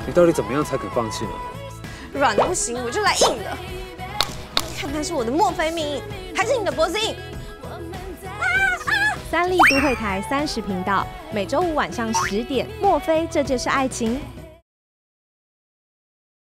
你到底怎么样才肯放弃呢？ 软的不行，我就来硬的。看看是我的墨菲命硬，还是你的脖子硬？ 三立都会台30频道，每周五晚上10点，莫非这就是爱情？